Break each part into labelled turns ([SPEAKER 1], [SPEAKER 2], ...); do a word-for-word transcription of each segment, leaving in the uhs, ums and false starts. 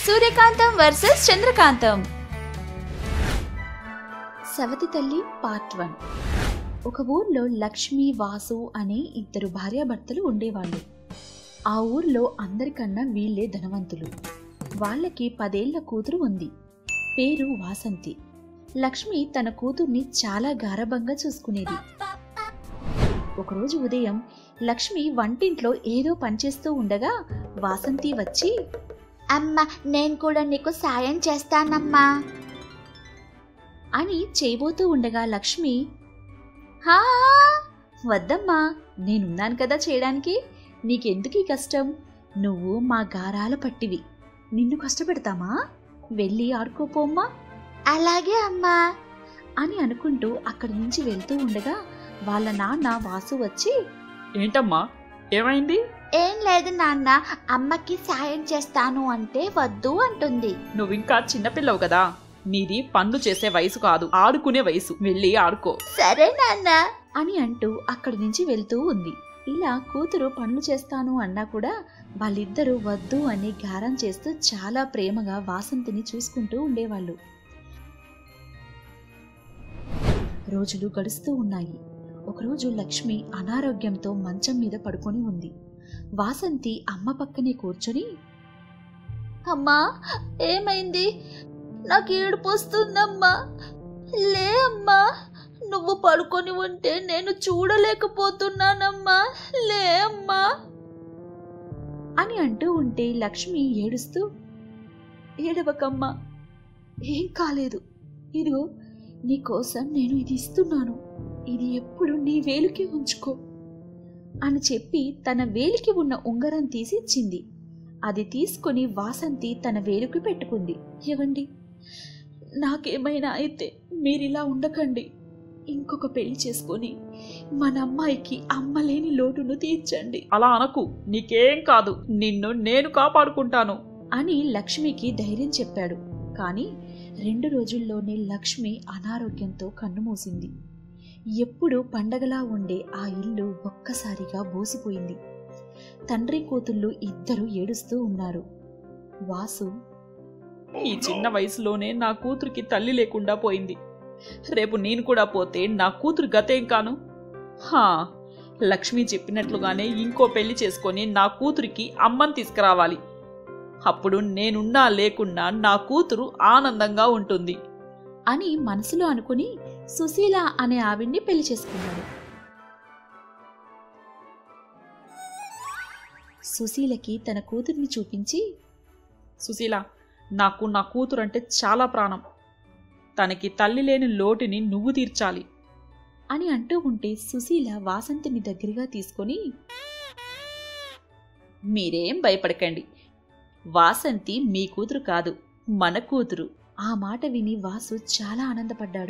[SPEAKER 1] సూర్యకాంతం versus చంద్రకాంతం. సవతి తల్లి part one. ఒక ఊర్లో లక్ష్మి, వాసు అనే ఇద్దరు భార్యాభర్తలు ఉండేవాళ్ళు. ఆ ఊర్లో అందరికన్నా వీళ్లే ధనవంతులు. వాళ్ళకి పదేళ్ల కూతురు ఉంది. పేరు వాసంతి. లక్ష్మి తన కూతుర్ని చాలా గారభంగా చూసుకునేది. ఒకరోజు ఉదయం లక్ష్మి వంటింట్లో ఏదో పనిచేస్తూ ఉండగా వాసంతి వచ్చి,
[SPEAKER 2] అమ్మా, నేను కూడా నీకు సాయం చేస్తానమ్మా
[SPEAKER 1] అని చేయబోతూ ఉండగా లక్ష్మి, హా వద్దమ్మా, నేనున్నాను కదా చేయడానికి, నీకెందుకు ఈ కష్టం? నువ్వు మా గారాల పట్టివి, నిన్ను కష్టపెడతామా? వెళ్ళి ఆడుకోపోమ్మా.
[SPEAKER 2] అలాగే అమ్మా
[SPEAKER 1] అని అనుకుంటూ అక్కడి నుంచి వెళ్తూ ఉండగా వాళ్ళ నాన్న వాసు వచ్చి,
[SPEAKER 3] ఏంటమ్మా, ఏమైంది?
[SPEAKER 2] ఏం లేదు నాన్న, అమ్మకి సాయం చేస్తాను అంటే వద్దు అంటుంది.
[SPEAKER 3] నువ్వింకా చిన్నపిల్లవు కదా, నీది పనులు చేసే వయసు కాదు, ఆడుకునే వయసు, వెళ్ళి ఆడుకో.
[SPEAKER 2] సరే నాన్న
[SPEAKER 1] అని అంటూ అక్కడి నుంచి వెళ్తూ ఉంది. ఇలా కూతురు పనులు చేస్తాను అన్నా కూడా వాళ్ళిద్దరూ వద్దు అని గారం చేస్తూ చాలా ప్రేమగా వాసంతిని చూసుకుంటూ ఉండేవాళ్ళు. రోజులు గడుస్తూ ఉన్నాయి. ఒకరోజు లక్ష్మి అనారోగ్యంతో మంచం మీద పడుకొని ఉంది. వాసంతి అమ్మ పక్కనే కూర్చొని,
[SPEAKER 2] అమ్మా ఏమైంది? నాకు ఏడుపు వస్తుందమ్మా. లే అమ్మా, నువ్వు పడుకొని ఉంటే నేను చూడలేకపోతున్నానమ్మా. లే అమ్మా
[SPEAKER 1] అని అంటూ ఉంటే లక్ష్మి ఏడుస్తూ, ఏడవకమ్మా, ఏం కాలేదు, ఇదిగో నీకోసం నేను ఇది ఇస్తున్నాను, ఇది ఎప్పుడు నీ వేలికి ఉంచుకో అని చెప్పి తన వేలికి ఉన్న ఉంగరం తీసి ఇచ్చింది. అది తీసుకుని వాసంతి తన వేలుకి పెట్టుకుంది. ఏవండి, నాకేమైనా అయితే మీరిలా ఉండకండి, ఇంకొక పెళ్లి చేసుకొని మన అమ్మాయికి అమ్మలేని లోటును తీర్చండి.
[SPEAKER 3] అలా అనకు, నీకేం కాదు, నిన్ను నేను కాపాడుకుంటాను
[SPEAKER 1] అని లక్ష్మికి ధైర్యం చెప్పాడు. కానీ రెండు రోజుల్లోనే లక్ష్మి అనారోగ్యంతో కన్నుమూసింది. ఎప్పుడు పండగలా ఉండే ఆ ఇల్లు ఒక్కసారిగా బోసిపోయింది. తండ్రి కూతుళ్ళు ఇద్దరు ఏడుస్తూ ఉన్నారు. వాసు,
[SPEAKER 3] ఈ చిన్న వయసులోనే నా కూతురికి తల్లి లేకుండా పోయింది, రేపు నేను కూడా పోతే నా కూతురు గతేం కాను? హా, లక్ష్మి చెప్పినట్లుగానే ఇంకో పెళ్లి చేసుకొని నా కూతురికి అమ్మని తీసుకురావాలి. అప్పుడు నేనున్నా లేకున్నా నా కూతురు ఆనందంగా ఉంటుంది
[SPEAKER 1] అని మనసులో అనుకుని సుశీల అనే ఆవిడ్ని పెళ్లి చేసుకున్నాడు. సుశీలకి తన కూతుర్ని చూపించి,
[SPEAKER 3] సుశీల, నాకు నా కూతురు అంటే చాలా ప్రాణం, తనకి తల్లి లేని లోటుని నువ్వు తీర్చాలి
[SPEAKER 1] అని అంటూ ఉంటే సుశీల వాసంతిని దగ్గరగా తీసుకొని, మీరేం భయపడకండి, వాసంతి మీ కూతురు కాదు, మన కూతురు. ఆ మాట విని వాసు చాలా ఆనందపడ్డాడు.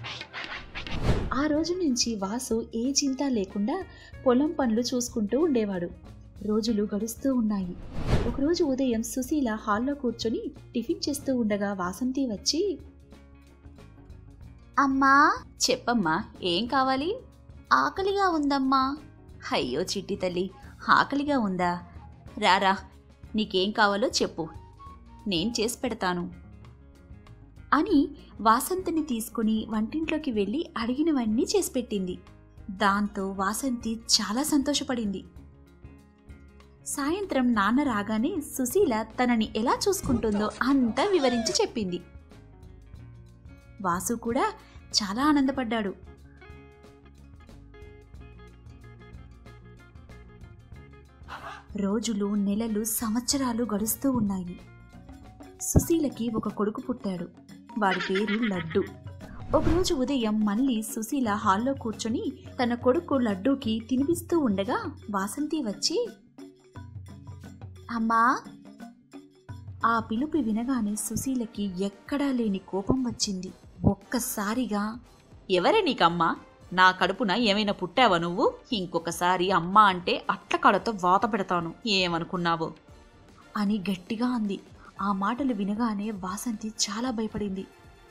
[SPEAKER 1] ఆ రోజు నుంచి వాసు ఏ చింత లేకుండా పొలం పనులు చూసుకుంటూ ఉండేవాడు. రోజులు గడుస్తూ ఉన్నాయి. ఒకరోజు ఉదయం సుశీల హాల్లో కూర్చొని టిఫిన్ చేస్తూ ఉండగా వాసంతి వచ్చి,
[SPEAKER 2] అమ్మా
[SPEAKER 1] చెప్పమ్మా, ఏం కావాలి?
[SPEAKER 2] ఆకలిగా ఉందమ్మా.
[SPEAKER 1] అయ్యో చిట్టి తల్లి, ఆకలిగా ఉందా? రారా, నీకేం కావాలో చెప్పు, నేను చేసి పెడతాను అని వాసంతిని తీసుకుని వంటింట్లోకి వెళ్ళి అడిగినవన్నీ చేసి పెట్టింది. దాంతో వాసంతి చాలా సంతోషపడింది. సాయంత్రం నాన్న రాగానే సుశీల తనని ఎలా చూసుకుంటుందో అంతా వివరించి చెప్పింది. వాసు కూడా చాలా ఆనందపడ్డాడు. రోజులు, నెలలు, సంవత్సరాలు గడుస్తూ ఉన్నాయి. సుశీలకి ఒక కొడుకు పుట్టాడు. వాడి పేరు లడ్డు. ఒకరోజు ఉదయం మళ్ళీ సుశీల హాల్లో కూర్చొని తన కొడుకు లడ్డూకి తినిపిస్తూ ఉండగా వాసంతి వచ్చి,
[SPEAKER 2] అమ్మా.
[SPEAKER 1] ఆ పిలుపు వినగానే సుశీలకి ఎక్కడా లేని కోపం వచ్చింది. ఒక్కసారిగా, ఎవరే నీకమ్మా? నా కడుపున ఏమైనా పుట్టావా నువ్వు? ఇంకొకసారి అమ్మ అంటే అట్ల కాడతో వాత పెడతాను, ఏమనుకున్నావు అని గట్టిగా అంది. ఆ మాటలు వినగానే వాసంతి చాలా భయపడింది.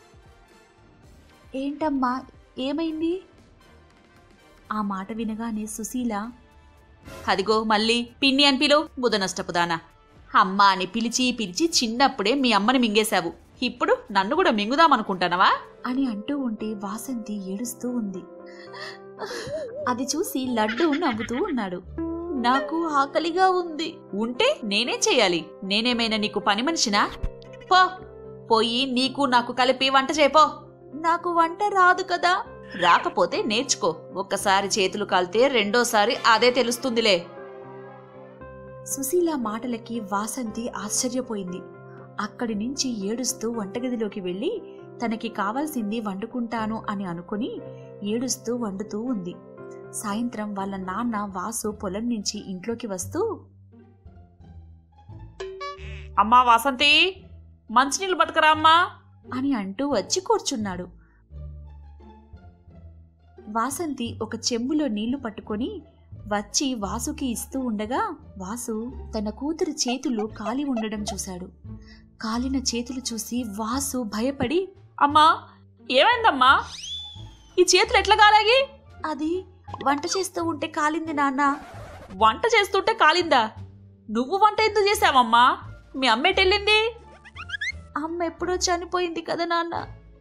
[SPEAKER 1] ఏంటమ్మా, ఏమైంది? ఆ మాట వినగానే సుశీల, అదిగో మళ్ళీ పిన్ని అని పిలువు, బుధ నష్టపుదానా
[SPEAKER 3] అమ్మ అని పిలిచి పిలిచి చిన్నప్పుడే మీ అమ్మని మింగేశావు, ఇప్పుడు నన్ను కూడా మింగుదామనుకుంటానవా
[SPEAKER 1] అని అంటూ ఉంటే వాసంతి ఏడుస్తూ ఉంది. అది చూసి లడ్డు నవ్వుతూ ఉన్నాడు. నాకు ఆకలిగా ఉంది.
[SPEAKER 3] ఉంటే నేనే చెయ్యాలి, నేనేమైనా నీకు పని మనిషినా? పో పోయి నీకు నాకు కలిపి వంట చేయపో.
[SPEAKER 1] నాకు వంట రాదు కదా.
[SPEAKER 3] రాకపోతే నేర్చుకో, ఒక్కసారి చేతులు కాలితే రెండోసారి అదే తెలుస్తుందిలే.
[SPEAKER 1] సుశీల మాటలకి వాసంతి ఆశ్చర్యపోయింది. అక్కడి నుంచి ఏడుస్తూ వంటగదిలోకి వెళ్ళి తనకి కావాల్సింది వండుకుంటాను అని అనుకుని ఏడుస్తూ వండుతూ ఉంది. సాయంత్రం వాళ్ళ నాన్న వాసు పొలం నుంచి ఇంట్లోకి వస్తూ,
[SPEAKER 3] అమ్మా వాసంతి, మంచినీళ్ళు పట్టుకురా అమ్మా
[SPEAKER 1] అని అంటూ వచ్చి కూర్చున్నాడు. వాసంతి ఒక చెంబులో నీళ్లు పట్టుకొని వచ్చి వాసుకి ఇస్తూ ఉండగా వాసు తన కూతురు చేతులు కాలి ఉండడం చూశాడు. కాలిన చేతులు చూసి వాసు భయపడి,
[SPEAKER 3] అమ్మా ఏమైందమ్మా, ఈ చేతులు ఎట్లా కాలాగి?
[SPEAKER 1] అది వంట చేస్తూ ఉంటే కాలింది నాన్న.
[SPEAKER 3] వంట చేస్తుంటే కాలిందా? నువ్వు వంట ఎందుకు చేసావమ్మా? మీ అమ్మ ఎటెళ్ళింది?
[SPEAKER 1] అమ్మ ఎప్పుడో చనిపోయింది కదా నాన్న.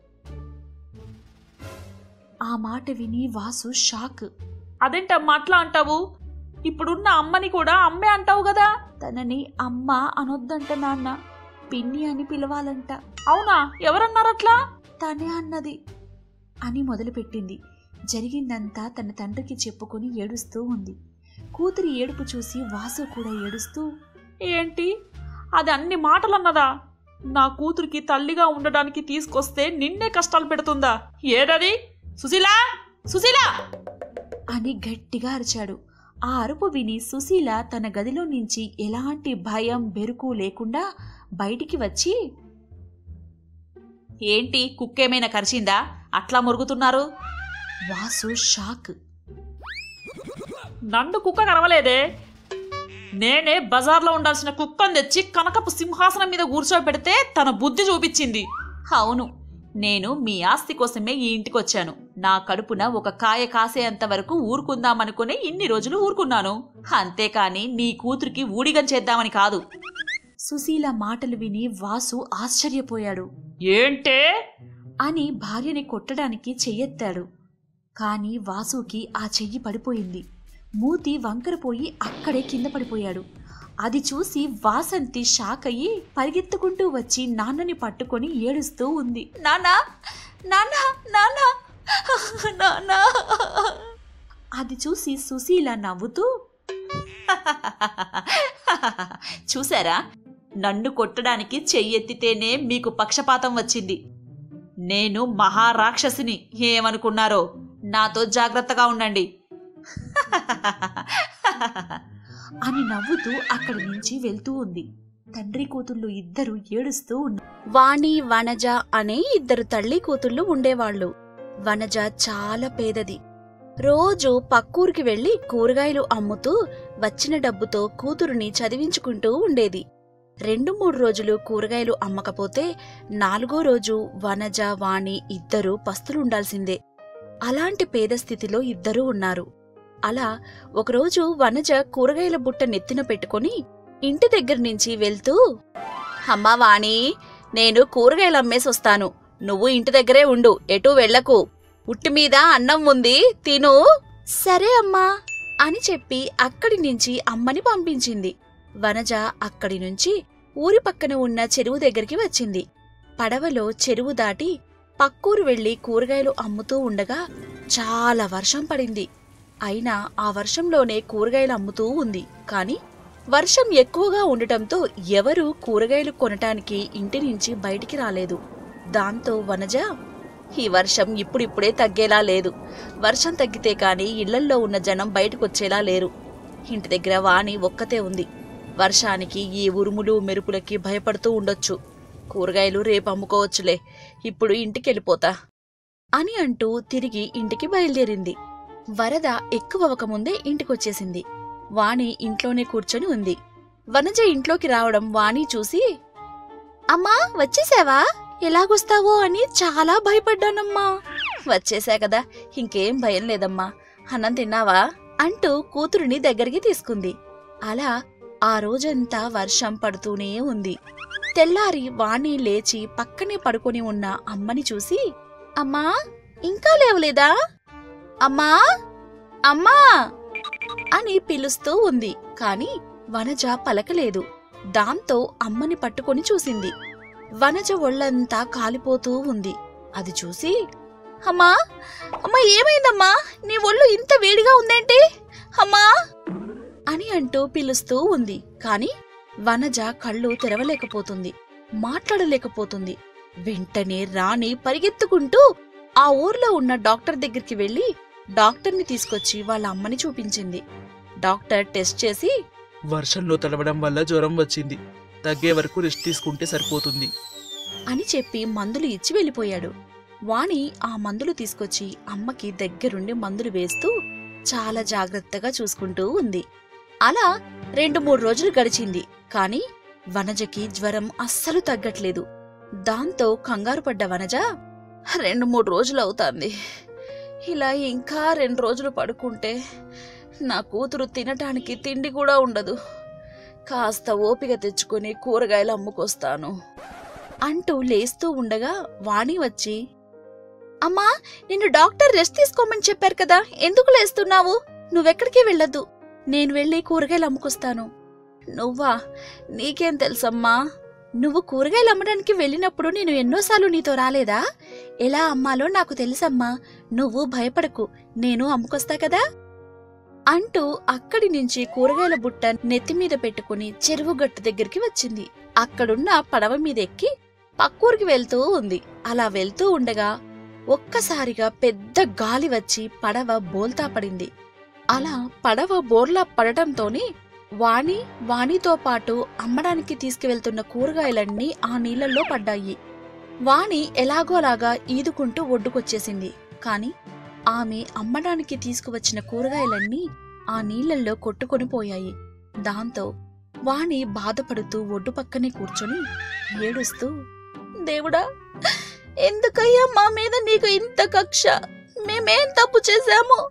[SPEAKER 1] ఆ మాట విని వాసు షాక్.
[SPEAKER 3] అదేంటమ్మా అట్లా అంటావు? ఇప్పుడున్న అమ్మని కూడా అమ్మే అంటావు కదా.
[SPEAKER 1] తనని అమ్మ అనొద్దంట నాన్న, పిన్ని అని పిలవాలంట.
[SPEAKER 3] అవునా, ఎవరన్నారట్లా?
[SPEAKER 1] తనే అన్నది అని మొదలుపెట్టింది. జరిగిందంతా తన తండ్రికి చెప్పుకొని ఏడుస్తూ ఉంది. కూతురి ఏడుపు చూసి వాసు కూడా ఏడుస్తూ,
[SPEAKER 3] ఏంటి అది అన్ని మాటలన్నదా? నా కూతురికి తల్లిగా ఉండడానికి తీసుకొస్తే నిన్నే కష్టాలు పెడుతుందా? ఏదది? సుశీలా, సుశీలా
[SPEAKER 1] అని గట్టిగా అరిచాడు. ఆ అరుపు విని సుశీల తన గదిలో నుంచి ఎలాంటి భయం బెరుకు లేకుండా బయటికి వచ్చి,
[SPEAKER 3] ఏంటి కుక్కేమైనా కరిచిందా? అట్లా మురుగుతున్నారు.
[SPEAKER 1] వాసు షాక్.
[SPEAKER 3] నన్ను కుక్క కరవలేదే, నేనే బజార్లో ఉండాల్సిన కుక్కను తెచ్చి కనకపు సింహాసనం మీద కూర్చోబెడితే తన బుద్ధి చూపించింది. అవును, నేను మీ ఆస్తి కోసమే ఈ ఇంటికొచ్చాను. నా కడుపున ఒక కాయ కాసేంత వరకు ఊరుకుందామనుకునే ఇన్ని రోజులు ఊరుకున్నాను, అంతేకాని నీ కూతురికి ఊడిగం చేద్దామని కాదు.
[SPEAKER 1] సుశీల మాటలు విని వాసు ఆశ్చర్యపోయాడు.
[SPEAKER 3] ఏంటే
[SPEAKER 1] అని భార్యని కొట్టడానికి చెయ్యెత్తాడు. కాని వాసుకి ఆ చెయ్యి పడిపోయింది. మూతి వంకరపోయి అక్కడే కింద పడిపోయాడు. అది చూసి వాసంతి షాక్ అయ్యి పరిగెత్తుకుంటూ వచ్చి నాన్నని పట్టుకొని ఏడుస్తూ ఉంది. నాన్నా, నాన్నా, నాన్నా, నాన్నా. అది చూసి సుశీల నవ్వుతూ,
[SPEAKER 3] చూసారా, నన్ను కొట్టడానికి చెయ్యెత్తితేనే మీకు పక్షపాతం వచ్చింది. నేను మహారాక్షసిని ఏమనుకున్నారో. నాతో జాగ్రత్తగా ఉండండి
[SPEAKER 1] అని నవ్వుతూ అక్కడి నుంచి వెళ్తూ ఉంది. తండ్రి కూతుళ్ళు ఇద్దరు ఏడుస్తూ ఉన్నారు.
[SPEAKER 4] వాణి, వనజ అనే ఇద్దరు తల్లి కూతుళ్ళు ఉండేవాళ్లు. వనజ చాలా పేదది. రోజు పక్కూరికి వెళ్లి కూరగాయలు అమ్ముతూ వచ్చిన డబ్బుతో కూతురుని చదివించుకుంటూ ఉండేది. రెండు మూడు రోజులు కూరగాయలు అమ్మకపోతే నాలుగో రోజు వనజ, వాణి ఇద్దరూ పస్తులుండాల్సిందే. అలాంటి పేద స్థితిలో ఇద్దరూ ఉన్నారు. అలా ఒకరోజు వనజ కూరగాయల బుట్ట నెత్తిన పెట్టుకుని ఇంటి దగ్గర నుంచి వెళ్తూ, అమ్మా వాణి, నేను కూరగాయలు అమ్మేసొస్తాను, నువ్వు ఇంటి దగ్గరే ఉండు, ఎటూ వెళ్లకు, ఉట్టిమీద అన్నం ఉంది, తిను. సరే అమ్మా అని చెప్పి అక్కడి నుంచి అమ్మని పంపించింది. వనజ అక్కడి నుంచి ఊరి పక్కన ఉన్న చెరువు దగ్గరికి వచ్చింది. పడవలో చెరువు దాటి పక్కూరు వెళ్లి కూరగాయలు అమ్ముతూ ఉండగా చాలా వర్షం పడింది. అయినా ఆ వర్షంలోనే కూరగాయలు అమ్ముతూ ఉంది. కాని వర్షం ఎక్కువగా ఉండటంతో ఎవరూ కూరగాయలు కొనటానికి ఇంటి నుంచి బయటికి రాలేదు. దాంతో వనజ, ఈ వర్షం ఇప్పుడిప్పుడే తగ్గేలా లేదు, వర్షం తగ్గితే కాని ఇళ్లల్లో ఉన్న జనం బయటకొచ్చేలా లేరు. ఇంటి దగ్గర వాణి ఒక్కతే ఉంది. వర్షానికి ఈ ఉరుములు మెరుపులకి భయపడుతూ ఉండొచ్చు. కూరగాయలు రేపు అమ్ముకోవచ్చులే, ఇప్పుడు ఇంటికెళ్ళిపోతా అని అంటూ తిరిగి ఇంటికి బయలుదేరింది. వరద ఎక్కువవకముందే ఇంటికొచ్చేసింది. వాణి ఇంట్లోనే కూర్చొని ఉంది. వనజ ఇంట్లోకి రావడం వాణి చూసి, అమ్మా వచ్చేసావా, ఎలాగొస్తావో అని చాలా భయపడ్డానమ్మా. వచ్చేసా కదా, ఇంకేం భయం లేదమ్మా, అన్నం తిన్నావా అంటూ కూతురుని దగ్గరికి తీసుకుంది. అలా ఆ రోజంతా వర్షం పడుతూనే ఉంది. తెల్లారి వాణి లేచి పక్కనే పడుకొని ఉన్న అమ్మని చూసి, అమ్మా ఇంకా లేవలేదా? అమ్మా అమ్మా అని పిలుస్తూ ఉంది. కాని వనజ పలకలేదు. దాంతో అమ్మని పట్టుకొని చూసింది. వనజ ఒళ్ళంతా కాలిపోతూ ఉంది. అది చూసి, అమ్మా అమ్మా ఏమైందమ్మా, నీ ఒళ్ళు ఇంత వేడిగా ఉందేంటి అమ్మా అని అంటూ పిలుస్తూ ఉంది. కాని వనజ కళ్ళు తెరవలేకపోతుంది, మాట్లాడలేకపోతుంది. వెంటనే రాణి పరిగెత్తుకుంటూ ఆ ఊర్లో ఉన్న డాక్టర్ దగ్గరికి వెళ్లి డాక్టర్ని తీసుకొచ్చి వాళ్ళ అమ్మని చూపించింది. డాక్టర్ టెస్ట్ చేసి,
[SPEAKER 5] వర్షంలో తడవడం వల్ల జ్వరం వచ్చింది, తగ్గే వరకు రెస్ట్ తీసుకుంటే సరిపోతుంది
[SPEAKER 4] అని చెప్పి మందులు ఇచ్చి వెళ్ళిపోయాడు. వాణి ఆ మందులు తీసుకొచ్చి అమ్మకి దగ్గరుండి మందులు వేస్తూ చాలా జాగ్రత్తగా చూసుకుంటూ ఉంది. అలా రెండు మూడు రోజులు గడిచింది. కాని వనజకి జ్వరం అస్సలు తగ్గట్లేదు. దాంతో కంగారు పడ్డ వనజ, రెండు మూడు రోజులు అవుతాంది, ఇలా ఇంకా రెండు రోజులు పడుకుంటే నా కూతురు తినటానికి తిండి కూడా ఉండదు. కాస్త ఓపిక తెచ్చుకుని కూరగాయలు అమ్ముకొస్తాను అంటూ లేస్తూ ఉండగా వాణి వచ్చి, అమ్మా నిన్ను డాక్టర్ రెస్ట్ తీసుకోమని చెప్పారు కదా, ఎందుకు లేస్తున్నావు? నువ్వెక్కడికి వెళ్ళొద్దు, నేను వెళ్ళి కూరగాయలు అమ్ముకొస్తాను. నువ్వా? నీకేం తెలుసమ్మా? నువ్వు కూరగాయలు అమ్మడానికి వెళ్ళినప్పుడు నేను ఎన్నోసార్లు నీతో రాలేదా? ఎలా అమ్మాలో నాకు తెలుసమ్మా, నువ్వు భయపడకు, నేను అమ్ముకొస్తా కదా అంటూ అక్కడి నుంచి కూరగాయల బుట్ట నెత్తిమీద పెట్టుకుని చెరువు గట్టు దగ్గరికి వచ్చింది. అక్కడున్న పడవ మీద ఎక్కి పక్కూరికి వెళ్తూ ఉంది. అలా వెళ్తూ ఉండగా ఒక్కసారిగా పెద్ద గాలి వచ్చి పడవ బోల్తా పడింది. అలా పడవ బోర్లా పడటంతోనే వాణి వాణితో పాటు అమ్మడానికి తీసుకువెళ్తున్న కూరగాయలన్నీ ఆ నీళ్లలో పడ్డాయి. వాణి ఎలాగోలాగా ఈదుకుంటూ ఒడ్డుకొచ్చేసింది. కాని ఆమె అమ్మడానికి తీసుకువచ్చిన కూరగాయలన్నీ ఆ నీళ్లల్లో కొట్టుకొని పోయాయి. దాంతో వాణి బాధపడుతూ ఒడ్డు పక్కనే కూర్చొని ఏడుస్తూ, దేవుడా, ఎందుకయ్యా మా మీద నీకు ఇంత కక్ష? మేమేం తప్పు చేశాము?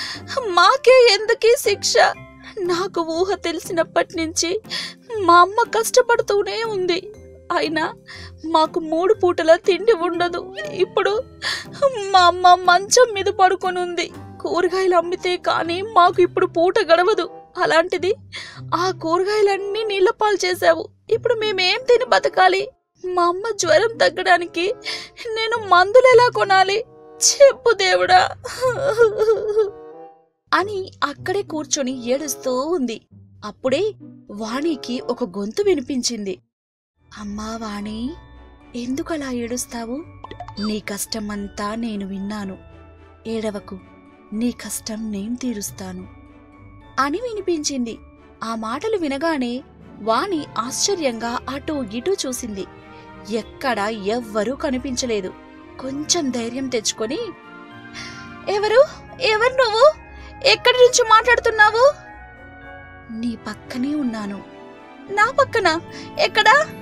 [SPEAKER 4] మాకే ఎందుకీ శిక్ష? నాకు ఊహ తెలిసినప్పటి నుంచి మా అమ్మ కష్టపడుతూనే ఉంది, అయినా మాకు మూడు పూటల తిండి ఉండదు. ఇప్పుడు మా అమ్మ మంచం మీద పడుకొని ఉంది. కూరగాయలు అమ్మితే కానీ మాకు ఇప్పుడు పూట గడవదు. అలాంటిది ఆ కూరగాయలన్నీ నీళ్ల పాలు చేశావు. ఇప్పుడు మేమేం తిని బతకాలి? మా అమ్మ జ్వరం తగ్గడానికి నేను మందులెలా కొనాలి? చెప్పు దేవుడా అని అక్కడే కూర్చొని ఏడుస్తూ ఉంది. అప్పుడే వాణికి ఒక గొంతు వినిపించింది. అమ్మా వాణి, ఎందుకలా ఏడుస్తావు? నీ కష్టమంతా నేను విన్నాను, ఏడవకు, నీ కష్టం నేను తీరుస్తాను అని వినిపించింది. ఆ మాటలు వినగానే వాణి ఆశ్చర్యంగా అటూ ఇటూ చూసింది. ఎక్కడా ఎవ్వరూ కనిపించలేదు. కొంచెం ధైర్యం తెచ్చుకొని, ఎవరు ఎవరు నువ్వు? ఎక్కడి నుంచి మాట్లాడుతున్నావు? నీ పక్కనే ఉన్నాను. నా పక్కన? ఎక్కడా?